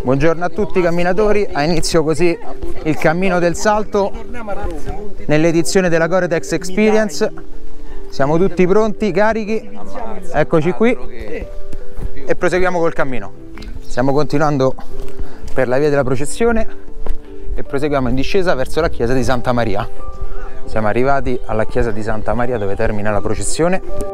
Buongiorno a tutti camminatori, ha inizio così il cammino del salto nell'edizione della Gore-Tex Experience. Siamo tutti pronti, carichi, eccoci qui e proseguiamo col cammino. Stiamo continuando per la via della processione e proseguiamo in discesa verso la chiesa di Santa Maria. Siamo arrivati alla chiesa di Santa Maria dove termina la processione.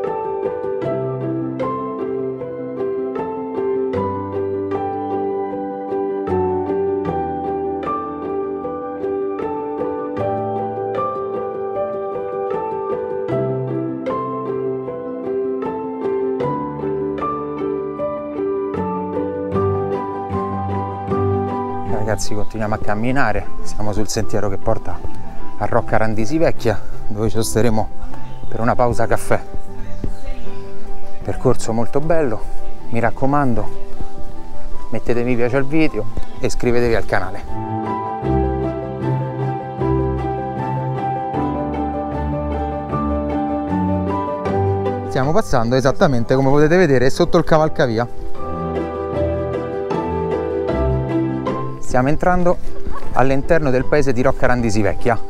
Ragazzi, continuiamo a camminare, siamo sul sentiero che porta a Rocca Randisi Vecchia, dove ci sosteremo per una pausa caffè. Percorso molto bello, mi raccomando, mettete mi piace al video e iscrivetevi al canale. Stiamo passando esattamente, come potete vedere, sotto il cavalcavia. Stiamo entrando all'interno del paese di Rocca Randisi Vecchia.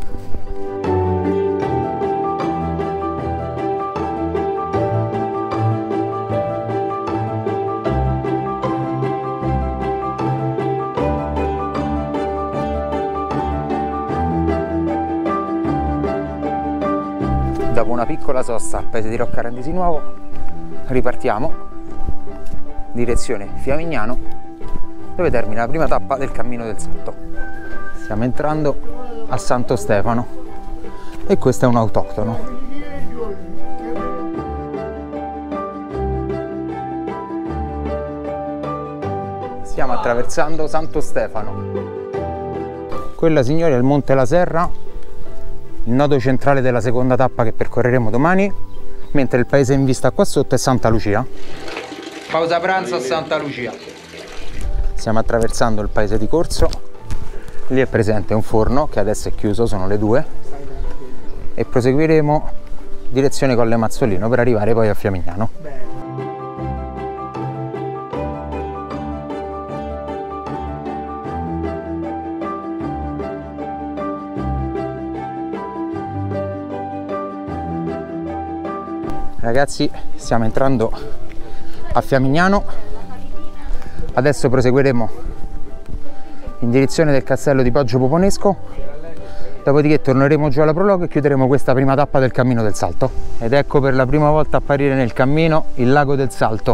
Dopo una piccola sosta al paese di Rocca Randisi Nuovo, ripartiamo direzione Fiamignano, dove termina la prima tappa del cammino del salto. Stiamo entrando a Santo Stefano e questo è un autoctono. Stiamo attraversando Santo Stefano. Quella, signori, è il Monte La Serra, il nodo centrale della seconda tappa che percorreremo domani, mentre il paese in vista qua sotto è Santa Lucia. Pausa pranzo a Santa Lucia. Stiamo attraversando il paese di Corso, lì è presente un forno che adesso è chiuso, sono le 2, e proseguiremo direzione Colle Mazzolino per arrivare poi a Fiamignano. Ragazzi, stiamo entrando a Fiamignano. Adesso proseguiremo in direzione del castello di Poggio Poponesco, dopodiché torneremo giù alla prologo e chiuderemo questa prima tappa del cammino del salto. Ed ecco per la prima volta apparire nel cammino il lago del salto.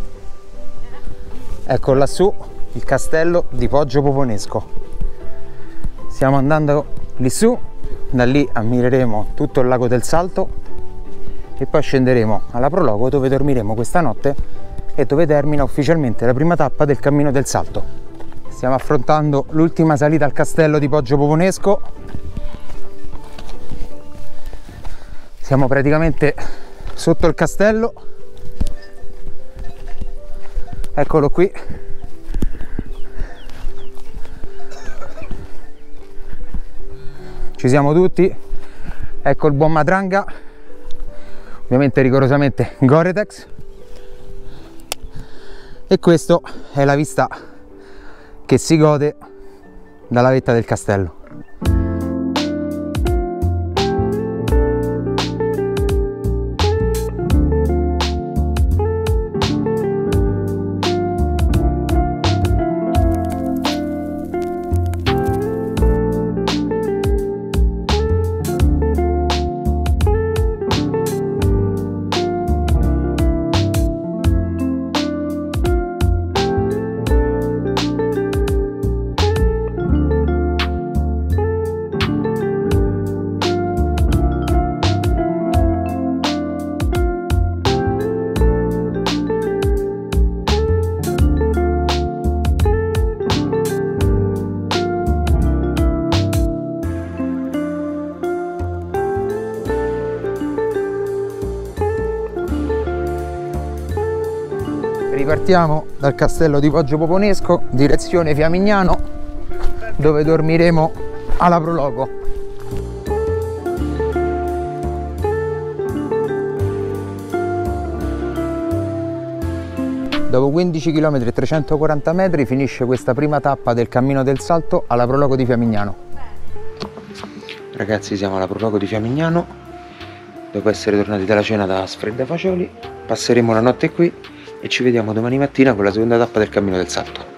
Ecco lassù il castello di Poggio Poponesco. Stiamo andando lì su, da lì ammireremo tutto il lago del salto e poi scenderemo alla prologo, dove dormiremo questa notte e dove termina ufficialmente la prima tappa del cammino del salto. Stiamo affrontando l'ultima salita al castello di Poggio Poponesco. Siamo praticamente sotto il castello. Eccolo qui. Ci siamo tutti. Ecco il buon Matranga, ovviamente rigorosamente Gore-Tex. E questa è la vista che si gode dalla vetta del castello. Ripartiamo dal castello di Poggio Poponesco, direzione Fiamignano, dove dormiremo alla prologo. Dopo 15 km e 340 metri finisce questa prima tappa del Cammino del Salto alla Prologo di Fiamignano. Ragazzi, siamo alla Prologo di Fiamignano, dopo essere tornati dalla cena da Sfredda Fagioli. Passeremo la notte qui e ci vediamo domani mattina con la seconda tappa del Cammino del Salto.